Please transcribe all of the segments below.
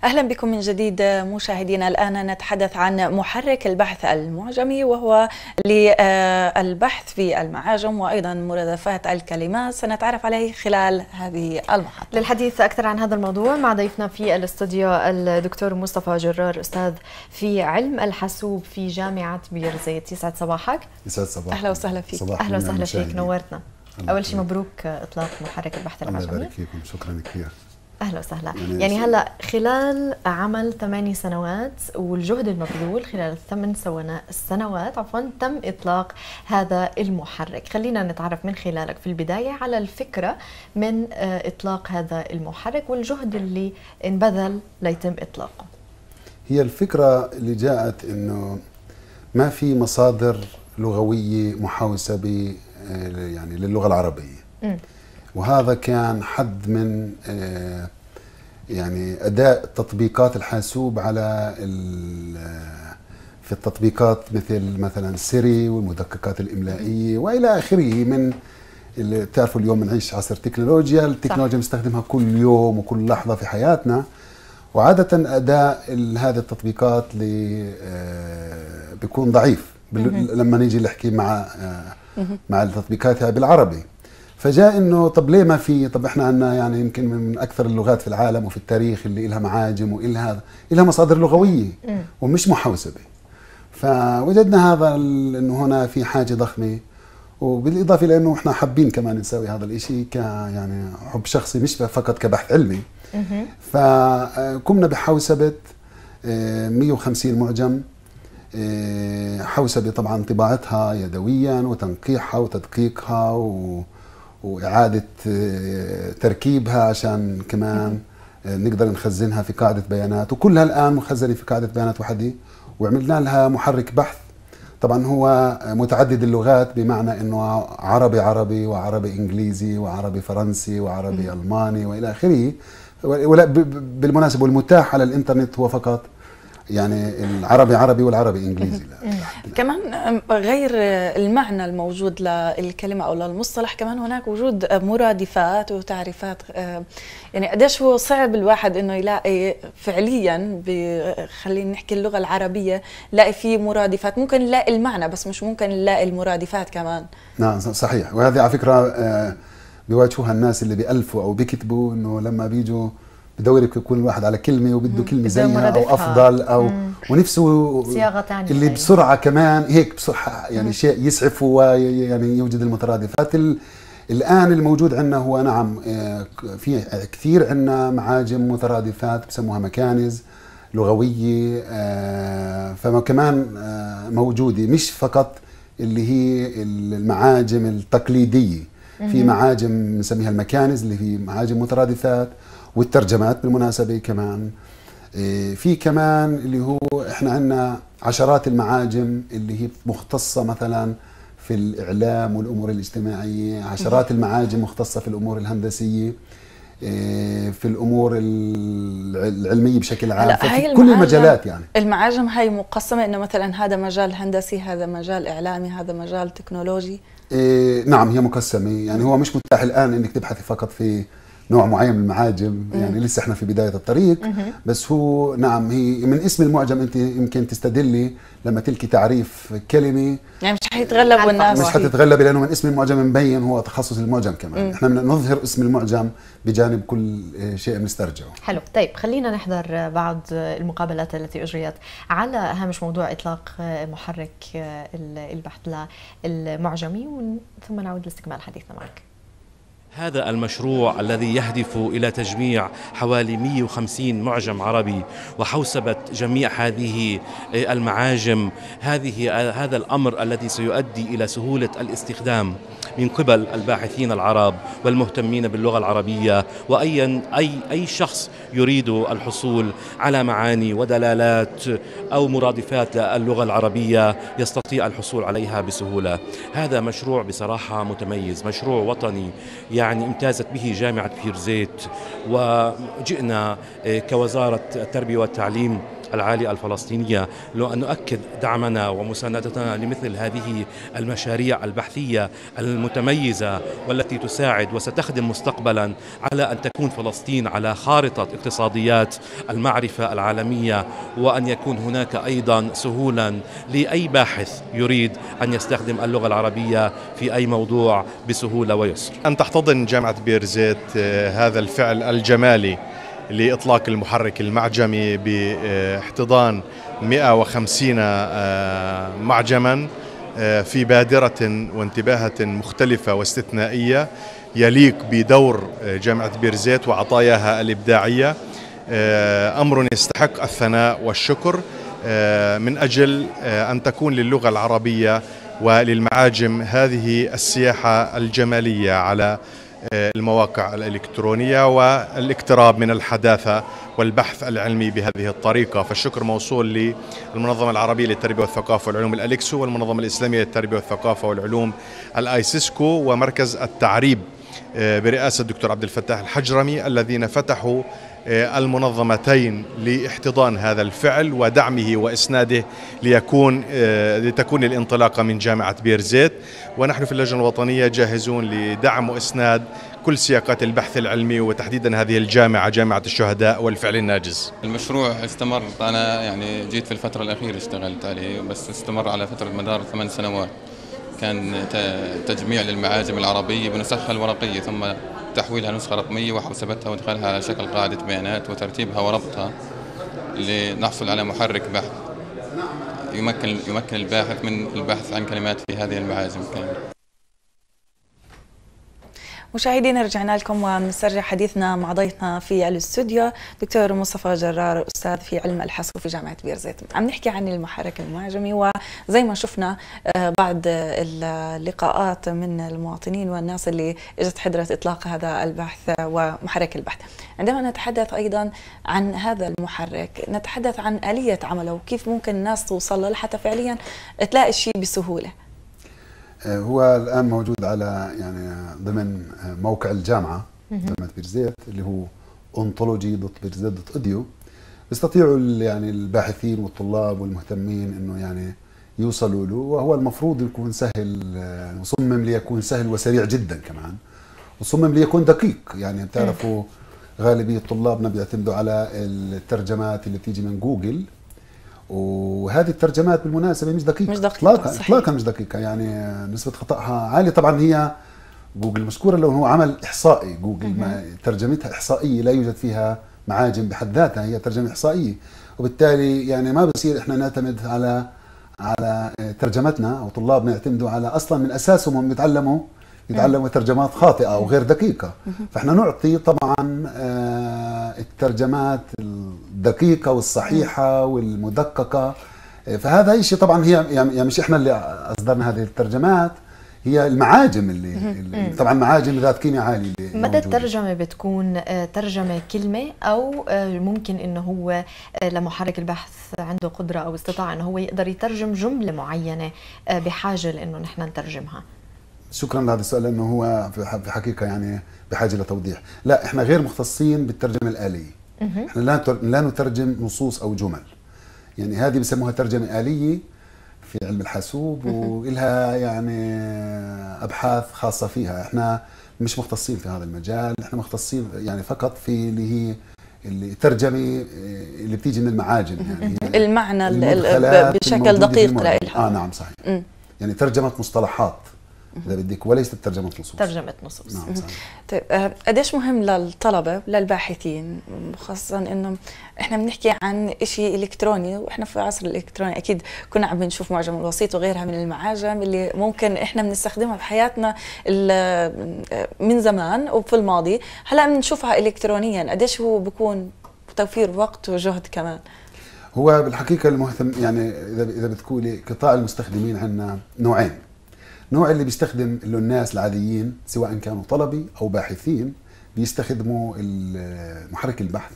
أهلا بكم من جديد مشاهدينا. الآن نتحدث عن محرك البحث المعجمي، وهو للبحث في المعاجم وأيضا مرادفات الكلمات. سنتعرف عليه خلال هذه المحطة. للحديث أكثر عن هذا الموضوع مع ضيفنا في الاستوديو الدكتور مصطفى جرار، أستاذ في علم الحاسوب في جامعة بيرزيت. يسعد صباحك. يسعد صباحك. أهلا وسهلا فيك. أهلا وسهلا فيك، نورتنا. أول شيء مبروك إطلاق محرك البحث المعجمي. الله يبارك فيكم، شكرا كثير. أهلا وسهلا. يعني هلا خلال عمل 8 سنوات والجهد المبذول خلال 8 سنوات تم إطلاق هذا المحرك. خلينا نتعرف من خلالك في البداية على الفكرة من إطلاق هذا المحرك والجهد اللي انبذل ليتم إطلاقه. هي الفكرة اللي جاءت إنه ما في مصادر لغوية محاوسة يعني للغة العربية. وهذا كان حد من يعني أداء تطبيقات الحاسوب على في التطبيقات مثلا سيري والمدققات الإملائية وإلى آخره. من اللي تعرفوا اليوم بنعيش عصر التكنولوجيا بنستخدمها كل يوم وكل لحظة في حياتنا. وعادة أداء هذه التطبيقات بيكون ضعيف لما نيجي نحكي مع التطبيقات بالعربي. فجاء انه طب ليه ما في؟ طب احنا عندنا يعني يمكن من اكثر اللغات في العالم وفي التاريخ اللي لها معاجم والها مصادر لغويه ومش محوسبه. فوجدنا هذا انه هنا في حاجه ضخمه، وبالاضافه لانه احنا حابين كمان نسوي هذا الشيء يعني حب شخصي مش فقط كبحث علمي. فقمنا بحوسبه 150 معجم، حوسبه طبعا طباعتها يدويا وتنقيحها وتدقيقها وإعادة تركيبها عشان كمان نقدر نخزنها في قاعدة بيانات، وكلها الآن مخزنة في قاعدة بيانات وحدة. وعملنا لها محرك بحث. طبعا هو متعدد اللغات، بمعنى أنه عربي وعربي إنجليزي وعربي فرنسي وعربي ألماني وإلى آخره. بالمناسبة والمتاح على الإنترنت هو فقط يعني العربي عربي والعربي انجليزي. كمان غير المعنى الموجود للكلمه او للمصطلح، كمان هناك وجود مرادفات وتعريفات. يعني قديش هو صعب الواحد انه يلاقي فعليا، خلينا نحكي اللغه العربيه، نلاقي فيه مرادفات. ممكن نلاقي المعنى بس مش ممكن نلاقي المرادفات كمان. نعم صحيح. وهذه على فكره بيواجهوها الناس اللي بيألفوا او بيكتبوا، انه لما بيجوا بدور يكون الواحد على كلمه وبده كلمه زيها او افضل او ونفسه صياغه ثانيه اللي بسرعه كمان هيك بسرعه، يعني شيء يسعف ويعني يوجد المترادفات. الان الموجود عندنا هو نعم في كثير عندنا معاجم مترادفات بسموها مكانز لغويه. فما كمان موجوده مش فقط اللي هي المعاجم التقليديه، في معاجم نسميها المكانز اللي هي معاجم مترادفات، والترجمات بالمناسبة كمان. في كمان اللي هو احنا عندنا عشرات المعاجم اللي هي مختصة مثلا في الإعلام والأمور الاجتماعية، عشرات المعاجم مختصة في الأمور الهندسية، في الأمور العلمية بشكل عام، في كل المجالات. يعني المعاجم هاي مقسمة إنه مثلا هذا مجال هندسي، هذا مجال إعلامي، هذا مجال تكنولوجي. نعم هي مقسمة. يعني هو مش متاح الآن إنك تبحثي فقط في نوع معين من المعاجم، يعني لسه احنا في بداية الطريق. بس هو نعم هي من اسم المعجم انت يمكن تستدلي لما تلقي تعريف كلمة، يعني مش حيتغلبوا الناس، مش حتتغلبي لانه من اسم المعجم مبين هو تخصص المعجم كمان. احنا بدنا نظهر اسم المعجم بجانب كل شيء بنسترجعه. حلو. طيب خلينا نحضر بعض المقابلات التي اجريت على هامش موضوع اطلاق محرك البحث المعجمي، ثم نعود لاستكمال حديثنا معك. هذا المشروع الذي يهدف إلى تجميع حوالي 150 معجم عربي وحوسبة جميع هذه المعاجم، هذا الأمر الذي سيؤدي إلى سهولة الاستخدام من قبل الباحثين العرب والمهتمين باللغة العربية، أي شخص يريد الحصول على معاني ودلالات أو مرادفات للغة العربية يستطيع الحصول عليها بسهولة. هذا مشروع بصراحة متميز، مشروع وطني يعني امتازت به جامعة بيرزيت، وجئنا كوزارة التربية والتعليم العالية الفلسطينية، لو أن نؤكد دعمنا ومساندتنا لمثل هذه المشاريع البحثية المتميزة والتي تساعد وستخدم مستقبلا على أن تكون فلسطين على خارطة اقتصاديات المعرفة العالمية، وأن يكون هناك أيضا سهولا لأي باحث يريد أن يستخدم اللغة العربية في أي موضوع بسهولة ويسر. أن تحتضن جامعة بيرزيت هذا الفعل الجمالي لإطلاق المحرك المعجمي باحتضان 150 معجما في بادرة وانتباهة مختلفة واستثنائية يليق بدور جامعة بيرزيت وعطاياها الإبداعية، أمر يستحق الثناء والشكر من أجل أن تكون للغة العربية وللمعاجم هذه السياحة الجمالية على المواقع الإلكترونية والاقتراب من الحداثة والبحث العلمي بهذه الطريقة. فالشكر موصول للمنظمة العربية للتربية والثقافة والعلوم الأليكسو، والمنظمة الإسلامية للتربية والثقافة والعلوم الآيسيسكو، ومركز التعريب برئاسة الدكتور عبد الفتاح الحجرمي، الذين فتحوا المنظمتين لاحتضان هذا الفعل ودعمه وإسناده لتكون الانطلاقة من جامعة بيرزيت. ونحن في اللجنة الوطنية جاهزون لدعم وإسناد كل سياقات البحث العلمي، وتحديدا هذه الجامعة، جامعة الشهداء والفعل الناجز. المشروع استمر، أنا يعني جيت في الفترة الأخيرة اشتغلت عليه، بس استمر على فترة مدار 8 سنوات. كان تجميع للمعاجم العربية بنسخها الورقية، ثم تحويلها نسخة رقمية وحوسبتها وادخالها على شكل قاعدة بيانات وترتيبها وربطها لنحصل على محرك بحث يمكن الباحث من البحث عن كلمات في هذه المعاجم كاملة. مشاهدينا، رجعنا لكم ونسترجع حديثنا مع ضيفنا في الاستوديو دكتور مصطفى جرار، استاذ في علم الحاسوب في جامعه بيرزيت. عم نحكي عن المحرك المعجمي، وزي ما شفنا بعض اللقاءات من المواطنين والناس اللي اجت حضرت اطلاق هذا البحث ومحرك البحث. عندما نتحدث ايضا عن هذا المحرك نتحدث عن آلية عمله وكيف ممكن الناس توصل له لحتى فعليا تلاقي الشيء بسهوله. هو الآن موجود على ضمن موقع الجامعة جامعة بيرزيت اللي هو ontology.birzeit.edu. بيستطيعوا الباحثين والطلاب والمهتمين انه يوصلوا له، وهو المفروض يكون سهل، مصمم ليكون سهل وسريع جدا كمان، وصمم ليكون دقيق. بتعرفوا غالبية طلابنا بيعتمدوا على الترجمات اللي بتيجي من جوجل، وهذه الترجمات بالمناسبة مش دقيقة اطلاقا مش دقيقة، نسبة خطأها عالية. طبعا هي جوجل مشكورة لو هو عمل إحصائي، جوجل ما ترجمتها إحصائية، لا يوجد فيها معاجم بحد ذاتها، هي ترجمة إحصائية، وبالتالي ما بصير احنا نعتمد على ترجمتنا، او طلابنا يعتمدوا على اصلا من اساسهم هم يتعلموا ترجمات خاطئة أو غير دقيقة. فإحنا نعطي طبعا الترجمات الدقيقة والصحيحة والمدققة. فهذا شيء طبعا هي مش إحنا اللي أصدرنا هذه الترجمات، هي المعاجم اللي طبعا معاجم ذات قيمة عالية. مدى الترجمة بتكون ترجمة كلمة، أو ممكن إنه هو لمحرك البحث عنده قدرة أو استطاعة إنه هو يقدر يترجم جملة معينة بحاجة لإنه نحن نترجمها؟ شكرا لهذا السؤال، لانه هو في حقيقه بحاجه لتوضيح. لا، احنا غير مختصين بالترجمه الآلية. احنا لا نترجم نصوص او جمل، هذه بسموها ترجمه آلية في علم الحاسوب، وإلها ابحاث خاصه فيها. احنا مش مختصين في هذا المجال، احنا مختصين فقط في اللي هي الترجمه اللي بتيجي من المعاجم، المعنى بشكل دقيق لها. نعم صحيح. ترجمه مصطلحات إذا بدك، وليست ترجمة نصوص. ترجمة نصوص. نعم صحيح. طيب قديش مهم للطلبة للباحثين، خاصة إنه إحنا بنحكي عن شيء إلكتروني، وإحنا في عصر الإلكتروني أكيد كنا عم بنشوف معجم الوسيط وغيرها من المعاجم اللي ممكن إحنا بنستخدمها بحياتنا من زمان وفي الماضي، هلا بنشوفها إلكترونيا. قديش هو بيكون توفير وقت وجهد كمان؟ هو بالحقيقة المهتم إذا بتقولي قطاع المستخدمين عندنا نوعين. نوع اللي بيستخدم الناس العاديين سواء كانوا طلبي أو باحثين بيستخدموا محرك البحث،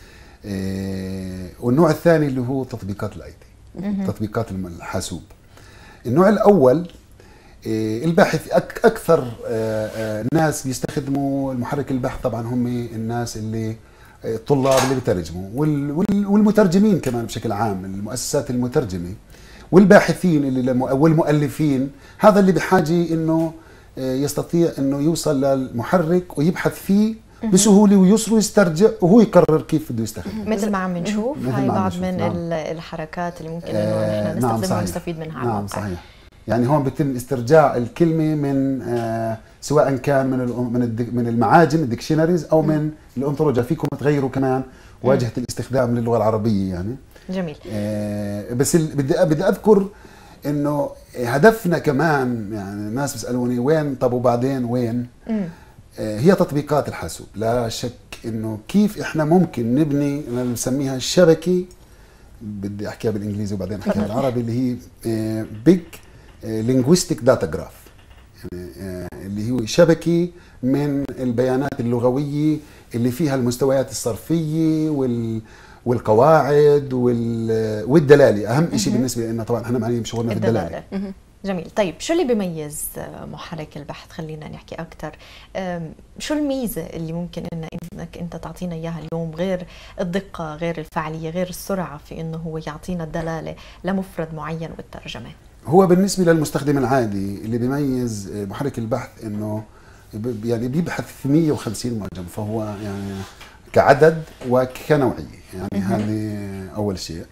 والنوع الثاني اللي هو تطبيقات الIT، تطبيقات الحاسوب. النوع الأول الباحث، أكثر الناس بيستخدموا المحرك البحث طبعا هم الناس اللي الطلاب اللي بيترجموا والمترجمين كمان بشكل عام، المؤسسات المترجمه والباحثين والمؤلفين. هذا اللي بحاجه انه يستطيع انه يوصل للمحرك ويبحث فيه بسهوله ويسر ويسترجع وهو يقرر كيف بده يستخدمه. مثل ما عم نشوف هاي بعض من الحركات اللي ممكن انه نحن نستخدمها ونستفيد منها على الواقع. نعم صحيح. يعني هون بيتم استرجاع الكلمه من سواء كان من المعاجم الديكشنريز او من الانثروجيا. فيكم تغيروا كمان واجهه الاستخدام للغه العربيه يعني. جميل. بس بدي اذكر انه هدفنا كمان، يعني الناس بيسالوني وين طب وبعدين وين؟ هي تطبيقات الحاسوب. لا شك انه كيف احنا ممكن نبني انا بسميها الشبكه، بدي احكيها بالانجليزي وبعدين احكيها بالعربي، اللي هي بيج لينغويستيك داتا جراف، يعني اللي هو شبكه من البيانات اللغويه اللي فيها المستويات الصرفيه والقواعد والدلاله. اهم شيء بالنسبه لنا طبعا احنا معنيين بشغلنا بالدلاله. جميل. طيب شو اللي بيميز محرك البحث؟ خلينا نحكي اكثر. شو الميزه اللي ممكن انك انت تعطينا اياها اليوم، غير الدقه، غير الفعاليه، غير السرعه في انه هو يعطينا الدلاله لمفرد معين والترجمه؟ هو بالنسبه للمستخدم العادي اللي بيميز محرك البحث انه يعني بيبحث في 150 معجم، فهو يعني كعدد وكنوعيه، يعني هذه اول شيء.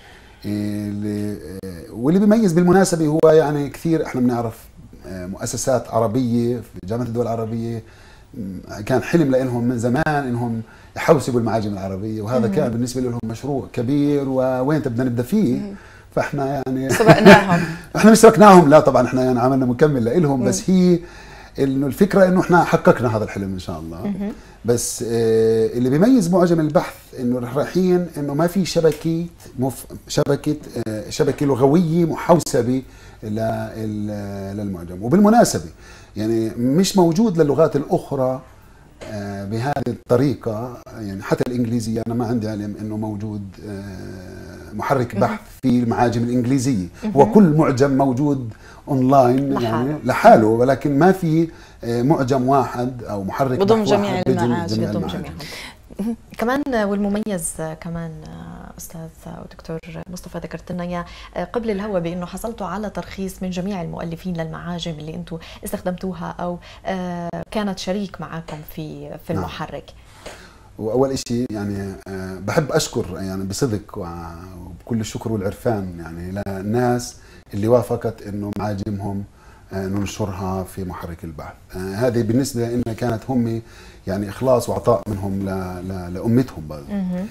واللي بيميز بالمناسبه هو يعني كثير احنا بنعرف مؤسسات عربيه في جامعه الدول العربيه كان حلم لهم من زمان انهم يحوسبوا المعاجم العربيه، وهذا كان بالنسبه لهم مشروع كبير وين بدنا نبدا فيه. فاحنا يعني سبقناهم. احنا مش سبقناهم، لا طبعا احنا يعني عملنا مكمل لهم، بس هي انه الفكره انه احنا حققنا هذا الحلم ان شاء الله. بس اللي بيميز معجم البحث انه رايحين انه ما في شبكه لغويه محوسبه للمعجم. وبالمناسبه يعني مش موجود للغات الاخرى بهذه الطريقه، يعني حتى الانجليزيه انا ما عندي علم انه موجود محرك بحث في المعاجم الانجليزيه. هو كل معجم موجود اونلاين يعني لحاله، ولكن ما في معجم واحد او محرك بضم بحث جميع واحد المعاجم. كمان والمميز كمان استاذ ودكتور مصطفى ذكرت لنا اياه قبل الهوا بانه حصلتوا على ترخيص من جميع المؤلفين للمعاجم اللي انتم استخدمتوها او كانت شريك معكم في المحرك. واول شيء يعني بحب اشكر يعني بصدق وبكل الشكر والعرفان يعني للناس اللي وافقت انه معاجمهم ننشرها في محرك البحث. هذه بالنسبه لنا كانت هم يعني اخلاص وعطاء منهم لامتهم برضه.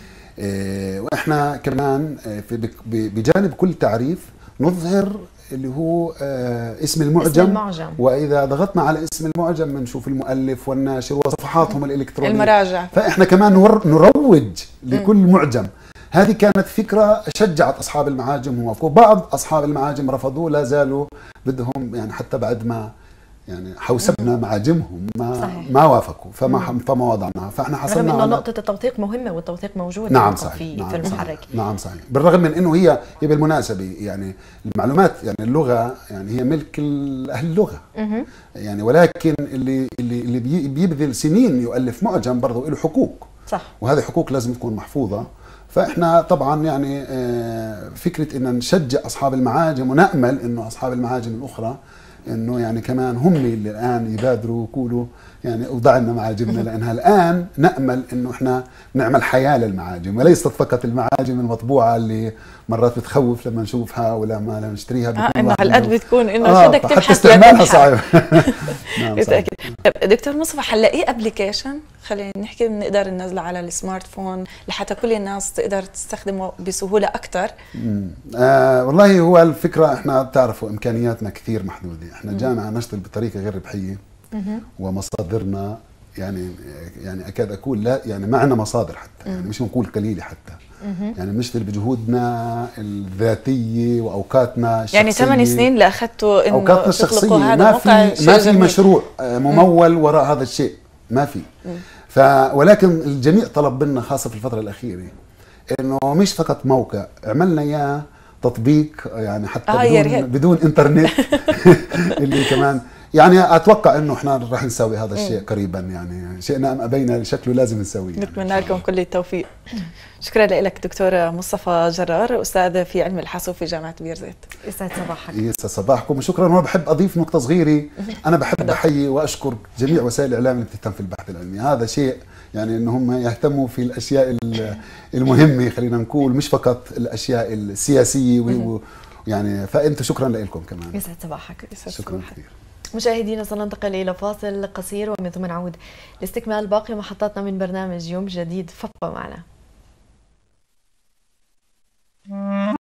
واحنا كمان بجانب كل تعريف نظهر اللي هو اسم المعجم. واذا ضغطنا على اسم المعجم بنشوف المؤلف والناشر وصفحاتهم الالكترونيه، المراجع. فاحنا كمان نروج لكل معجم. هذه كانت فكره شجعت اصحاب المعاجم ووافقوا. بعض اصحاب المعاجم رفضوا، لا زالوا بدهم يعني حتى بعد ما يعني حوسبنا معاجمهم ما وافقوا، فما وضعناها. فاحنا حصلنا رغم انه نقطه التوثيق مهمه والتوثيق موجود. نعم صحيح. في المحرك. نعم صحيح. بالرغم من انه هي بالمناسبه يعني المعلومات يعني اللغه يعني هي ملك اهل اللغه. يعني ولكن اللي بيبذل سنين يؤلف معجم برضه له حقوق. صح. وهذه حقوق لازم تكون محفوظه. فاحنا طبعا يعني فكره ان نشجع اصحاب المعاجم ونامل انه اصحاب المعاجم الاخرى انه يعني كمان هم اللي الان يبادروا ويقولوا يعني اوضع لنا معاجمنا، لانها الان نامل انه احنا نعمل حياه للمعاجم وليست فقط المعاجم المطبوعه اللي مرات بتخوف لما نشوفها ولا ما نشتريها. انه هالقد بتكون انه بدك تبحث حتى استعمالها صعب. نعم بالتاكيد. دكتور مصطفى، هلا ايه ابلكيشن خلينا نحكي بنقدر ننزله على السمارت فون لحتى كل الناس تقدر تستخدمه بسهوله اكثر؟ والله هو الفكره احنا بتعرفوا امكانياتنا كثير محدوده، احنا جامعه نشتغل بطريقه غير ربحيه ومصادرنا يعني اكاد اقول لا يعني ما عندنا مصادر حتى، يعني مش بنقول قليله حتى. يعني بنشتغل بجهودنا الذاتيه واوقاتنا الشخصيه. يعني 8 سنين لاخذتوا انه اوقاتنا الشخصيه هذا ما في مشروع ممول وراء هذا الشيء، ما في. ولكن الجميع طلب منا خاصه في الفتره الاخيره انه مش فقط موقع، عملنا اياه تطبيق يعني حتى بدون انترنت اللي كمان يعني اتوقع انه احنا راح نسوي هذا الشيء قريبا، يعني شئنا ام ابينا شكله لازم نسويه. نتمنى لكم كل التوفيق. شكرا لك دكتور مصطفى جرار، استاذ في علم الحاسوب في جامعه بيرزيت. يسعد صباحك. يسعد صباحكم وشكرا. وانا بحب اضيف نقطه صغيره، انا بحب احيي واشكر جميع وسائل الاعلام اللي بتهتم في البحث العلمي، هذا شيء يعني ان هم يهتموا في الاشياء المهمه، خلينا نقول مش فقط الاشياء السياسيه يعني فانتم شكرا لكم كمان. يسعد صباحك. شكرا كثير. مشاهدينا سننتقل إلى فاصل قصير ومن ثم نعود لاستكمال باقي محطاتنا من برنامج يوم جديد، فابقوا معنا.